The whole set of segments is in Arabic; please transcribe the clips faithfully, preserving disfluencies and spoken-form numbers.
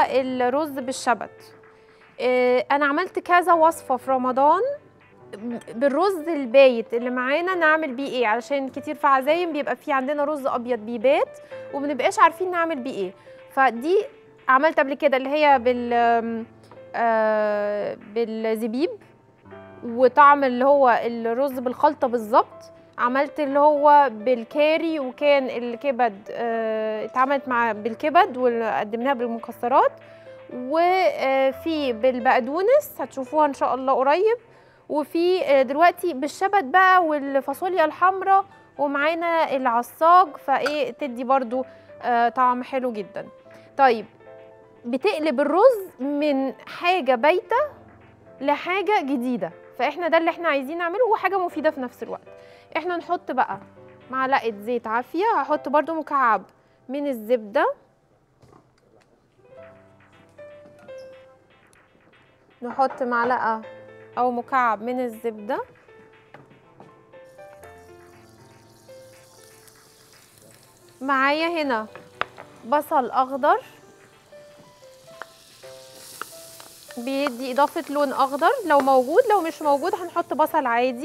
الرز بالشبت. انا عملت كذا وصفه في رمضان بالرز البايت اللي معانا نعمل بيه ايه، علشان كتير في عزايم بيبقى في عندنا رز ابيض بيبات ومبنبقاش عارفين نعمل بيه ايه. فدي عملت قبل كده اللي هي بال آه بالزبيب وطعم اللي هو الرز بالخلطه بالظبط. عملت اللي هو بالكاري وكان الكبد آه اتعملت مع بالكبد وقدمناها بالمكسرات. وفي بالبقدونس هتشوفوها ان شاء الله قريب. وفي دلوقتي بالشبت بقى والفاصوليا الحمراء ومعانا العصاج، فايه تدي برضو آه طعم حلو جدا. طيب بتقلب الرز من حاجه بايته لحاجه جديده، فاحنا ده اللي احنا عايزين نعمله وحاجه مفيده في نفس الوقت. احنا نحط بقى معلقه زيت عافيه، هحط برضو مكعب من الزبده، نحط معلقه او مكعب من الزبده، معايا هنا بصل اخضر بيدي اضافه لون اخضر لو موجود، لو مش موجود هنحط بصل عادي.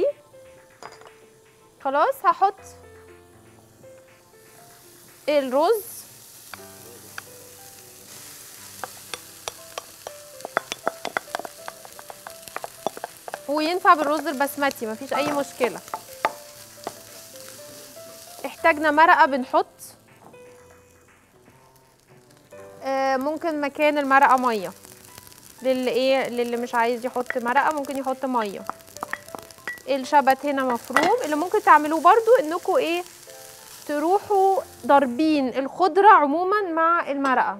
خلاص هحط الرز وينفع بالرز البسمتي مفيش اي مشكله. احتاجنا مرقه بنحط آه ممكن مكان المرقه ميه، للي ايه للي مش عايز يحط مرقه ممكن يحط ميه. الشبت هنا مفروم. اللي ممكن تعملوه برضو انكم ايه تروحوا ضاربين الخضره عموما مع المرقه.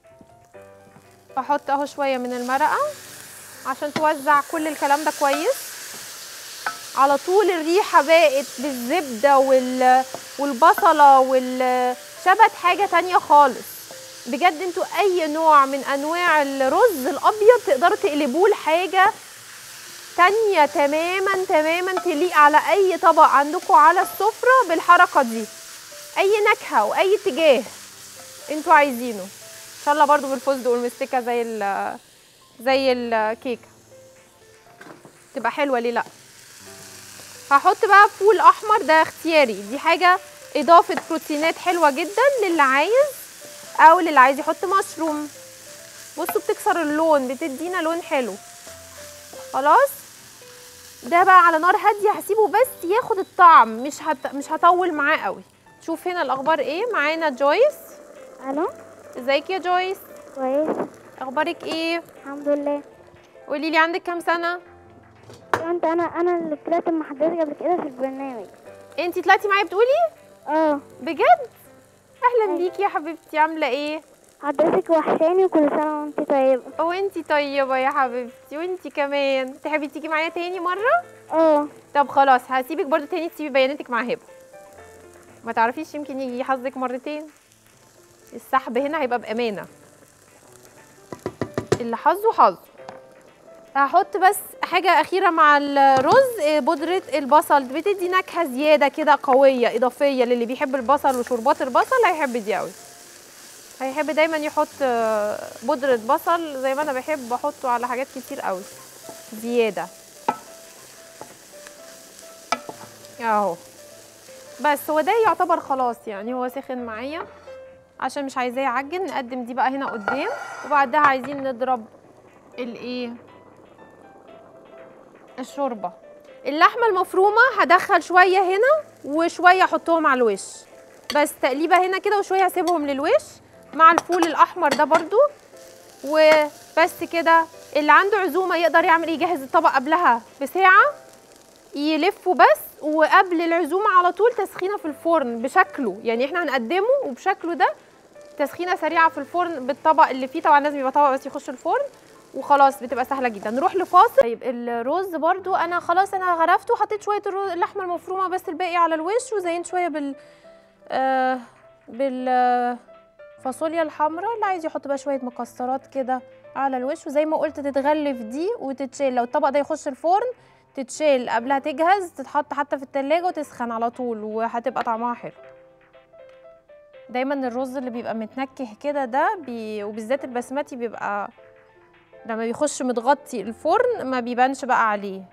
احط اهو شويه من المرقه عشان توزع كل الكلام ده كويس. على طول الريحه بقت بالزبده وال والبصله والشبت حاجه تانية خالص. بجد انتوا اي نوع من انواع الرز الابيض تقدروا تقلبوه لحاجه تانية تماما تماما تليق على اي طبق عندكم على السفره بالحركه دي. اي نكهه واي اتجاه انتوا عايزينه. ان شاء الله برضو بالفستق والمستكه زي ال زي الكيكه تبقى حلوه، ليه لا. هحط بقى فول احمر، ده اختياري، دي حاجه اضافه بروتينات حلوه جدا للي عايز او للي عايز يحط مشروم. بصوا بتكسر اللون بتدينا لون حلو. خلاص ده بقى على نار هاديه هسيبه بس ياخد الطعم، مش هت... مش هطول معاه قوي. شوف هنا الاخبار ايه. معانا جويس. الو ازيك يا جويس؟ كويس اخبارك ايه؟ الحمد لله. قولي لي عندك كام سنه؟ انت انا انا اللي طلعت مع حضرتك قبل كده في البرنامج. انتي طلعتي معايا بتقولي؟ اه بجد؟ اهلا أيوة. بيكي يا حبيبتي، عامله ايه؟ حضرتك وحشاني وكل سنه وانت طيبه. وانتي طيبه يا حبيبتي، وانتي كمان. تحبي تيجي معايا تاني مره؟ اه طب خلاص هسيبك برضو تاني تسيبي بياناتك مع هبه. ما تعرفيش يمكن يجي حظك مرتين. السحب هنا هيبقى بامانه، اللي حظه حظه. هحط بس حاجه اخيره مع الرز، بودره البصل بتدي نكهه زياده كده قويه اضافيه للي بيحب البصل وشوربات البصل هيحب دي قوي. هيحب دايما يحط بودره بصل زي ما انا بحب احطه على حاجات كتير قوي زياده اهو. بس هو ده يعتبر خلاص يعني هو سخن معايا عشان مش عايزاه يعجن. نقدم دي بقى هنا قدام وبعدها عايزين نضرب الايه الشوربه. اللحمه المفرومه هدخل شويه هنا وشويه احطهم على الوش، بس تقليبه هنا كده وشويه هسيبهم للوش مع الفول الاحمر ده برضو وبس كده. اللي عنده عزومه يقدر يعمل يجهز الطبق قبلها بساعه يلفه بس، وقبل العزومه على طول تسخينه في الفرن بشكله، يعني احنا هنقدمه وبشكله ده تسخينه سريعه في الفرن بالطبق اللي فيه. طبعا لازم يبقى طبق بس يخش الفرن وخلاص بتبقى سهله جدا. نروح لفاصل. طيب الرز برضو انا خلاص انا غرفته وحطيت شويه اللحمه المفرومه بس الباقي على الوش، وزينت شويه بال آه بالفاصوليا الحمراء. اللي عايز يحط بقى شويه مكسرات كده على الوش، وزي ما قلت تتغلف دي وتتشيل. لو الطبق ده يخش الفرن تتشيل قبلها تجهز، تتحط حتى في التلاجة وتسخن على طول وهتبقى طعمها حلو. دايما الرز اللي بيبقى متنكه كده ده بي... وبالذات البسمتي بيبقى لما بيخش متغطي الفرن ما بيبانش بقى عليه.